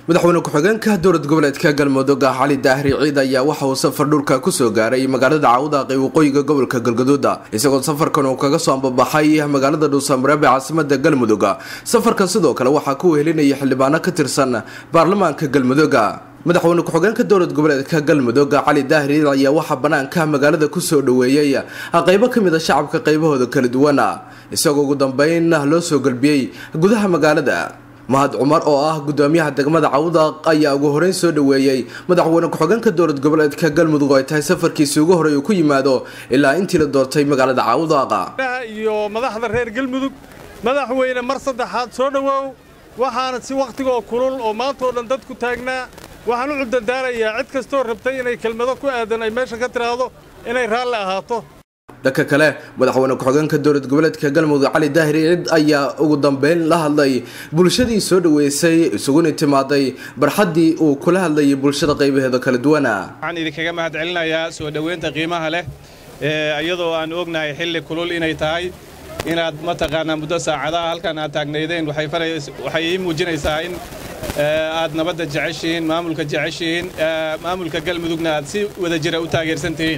madaxweyne ku-xigeenka dowlad goboleedka galmudug Cali Daahir Ciid ayaa waxa uu safar dhulka ku soo gaaray magaalada Cawdaaq ee waqooyiga gobolka Galgaduud isagoo safarkan uu kaga soo ambabaxay magaalada Dhuusamreeb ee caasimadda Galmudug. Safarkan sidoo kale waxa ku wehelinayay xildhibaano ka tirsan baarlamaanka Galmudug. madaxweyne ku-xigeenka dowlad goboleedka Galmudug Cali Daahir Ciid ayaa waxa banaanka magaalada ku soo dhaweeyay qaybo kamid ah shacabka qaybahooda kala duwan isagoo ugu dambeyn loo soo galbiyay gudaha magaalada. Mahad Cumar oo ah gudoomiyaha degmada Cawdaaq ayaa ugu horeyn soo dhaweeyay madaxweyne ku-xigeenka dowlad goboleedka Galmudug oo ay tahay safarkiisa ugu horeeyay ku yimaado ilaa intii la doortay magaalada Cawdaaq iyo madaxda reer Galmudug. madaxweyne mar saddexaad soo dhawaaw waxaana si waqtiga kulul oo maanta oo dhan dadku taagnaa waxaan u cudurdaarayaa cid kastoo rabtay inay kelmado ku aadan ay meesha ka tiraado inay raalli ahaato. dadka kale madaxweyne ku-xigeenka dowlad goboleedka Galmudug Cali Daahir Ciid ayaa ugu dambeyn la hadlay bulshadii soo dhaweysay isaguna timaaday barxadii uu kula hadlayay bulshada qaybaheeda kala duwan. waxaan idinkaga mahadcelinayaa soo dhaweynta qiimaha leh iyadoo aan ognahay xilli kulul inay tahay inaad mataqaanaa muddo saacadaha halkan aad taagnaydeen waxay muujinaysaa in aad nabadda jeceshiin maamulka jeceshiin maamulka Galmudugna aad si wada jira u taageersantihiin.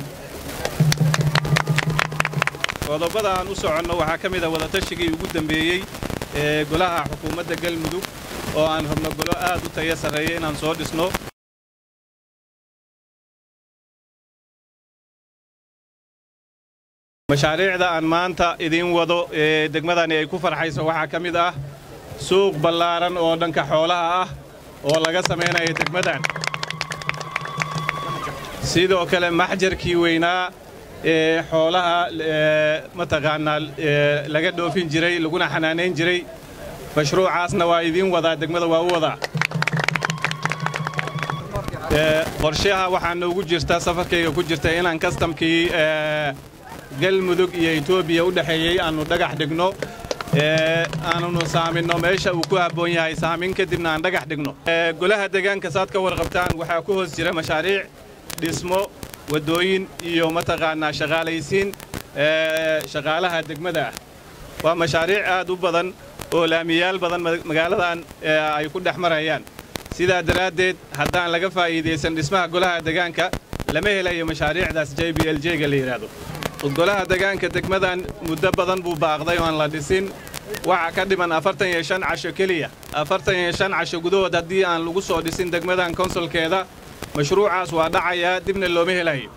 qodobada aan u soconno waxaa ka mid ah wada tashigii ugu dambeeyay golaha xukuumadda Galmudug oo aan rabno golo aad u tayo sareeyo inaan soo dhisno. mashaariicda aan maanta idin wado degmadani ay ku farxayso waxaa ka mid ah suuq ballaaran oo dhanka xoolaha ah oo laga samaynayo degmadan. sidoo kale maxjarkii weynaa xoolaha mataqaanaa laga dhoofin jiray laguna xanaaneyn jiray mashruucaasna waa idin wadaa degmada waa u wadaa. qorshaha waxaa noogu jirta safarkayga ku jirta inaan kastamkii Galmudug iyo Itoobiya u dhaxeeyay aanu dhagax dhigno aanu saamino meesha uu ku habboon yahay saamin kadibna aan dhagax dhigno. golaha deegaanka saad ka warqabtaan waxaa ku hoos jira mashaariic dhismo wadooyin iyo mataqaanaa shaqaalaysiin shaqaalaha degmada ah. waa mashaariic aad u badan oo laamiyaal badan magaaladan ay ku dhex marayaan. sidaa daraaddeed haddaan laga faa'iidaysan dhismaha golaha deegaanka lama helayo mashaariicdaas JBLJ-ga la yiraahdo. golaha deegaanka degmadan muddo badan buu baaqday oo aan la dhisin waxa ka dhiman 45 casho kaliya 45 casho gudahood haddii aan lagu soo dhisin degmadan konsolkeeda mashruucaas waa dhacaya dibna looma helayo.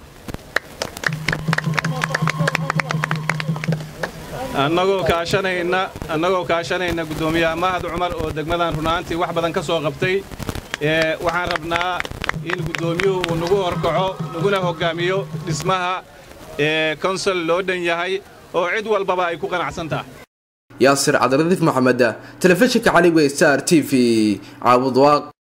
annagoo kaashanayna gudoomiyaha Mahad Cumar oo degmadan runaantii wax badan ka soo qabtay waxaan rabnaa in gudoomiyuhu uu nagu horkaco naguna hogaamiyo dhismaha konsol loo dhan yahay oo cid walbaba ay ku qanacsan tahay. Yaasir Cabdiradiif Maxamed, telefishinka caalamiga Star TV, Cawdaaq.